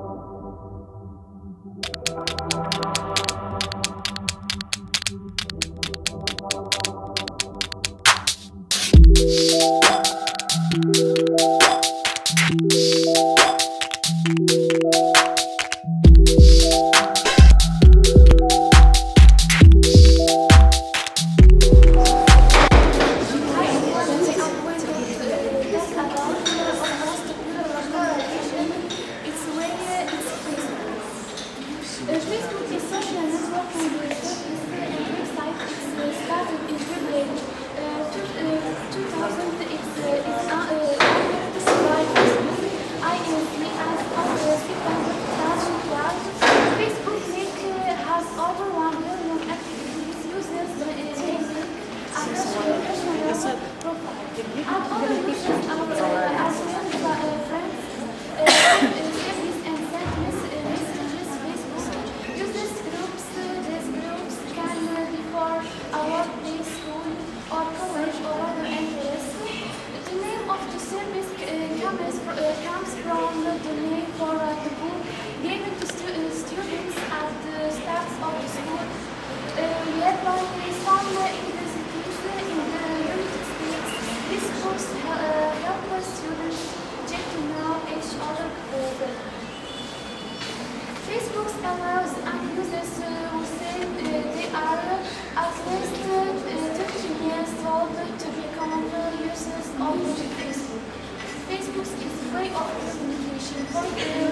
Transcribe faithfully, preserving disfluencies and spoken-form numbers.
Facebook is social networking website. It started in February uh, two thousand. It's uh, it's uh, uh, by Facebook. I as of September two thousand twelve. Facebook link uh, has over one million active users daily across professional profile. And other users are uh, as well as uh, friends, uh, families, and send messages. Users groups, uh, these groups can uh, be for a workplace, school, or college, or other interests. The name of the service uh, comes, fr uh, comes from the name for uh, the book given to stu uh, students at the start of the school, uh, led by some uh, universities in the United States. These books uh, help students get to know each other better. Facebook allows users uh, who say uh, they are at least uh, thirteen years old to become users of Facebook. Facebook is a way of communication for